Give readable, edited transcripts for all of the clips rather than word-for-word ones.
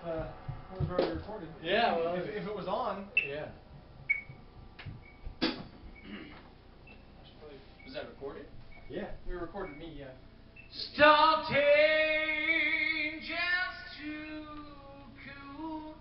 it was already recorded. Yeah, well, if it was on. Yeah. Was that recorded? Yeah. We recorded me, yeah. Starting just too cool.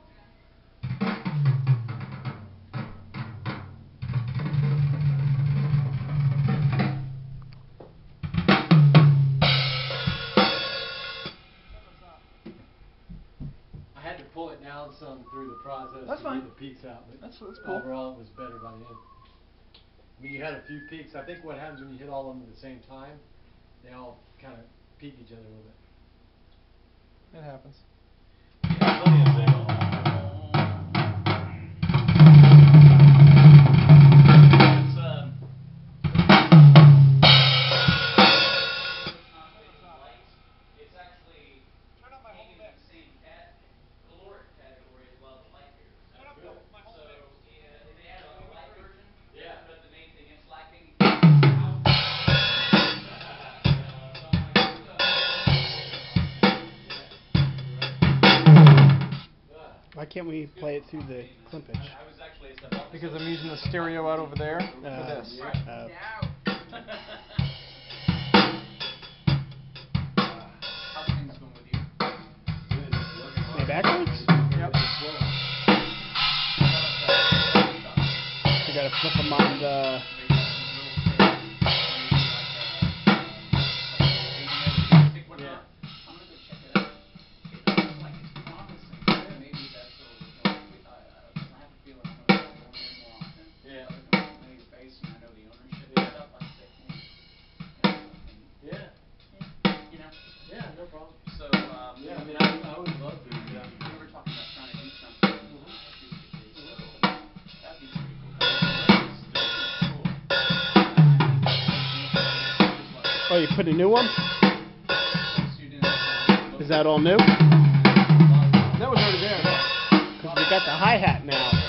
I had to pull it down some through the process That's to fine. get the peaks out, but That's cool. overall it was better by the end. I mean, you had a few peaks. I think what happens when you hit all of them at the same time, they all kind of peak each other a little bit. It happens. Yeah, plenty of signal. It's actually hanging in the same caloric category as well, the light here. That's good. So, they added a light version. Yeah. But the main thing is slacking out. Why can't we play it through the Klimpich? Because I'm using the stereo out over there for this. How's things going with you? Play backwards? Yep. You gotta flip them on the... Yeah, no problem. So, yeah, I mean, I would love to. Yeah. We were talking about trying to do something acoustically, so that'd be pretty cool. Oh, you put a new one? Is that all new? That was already there. Because we got the hi-hat now.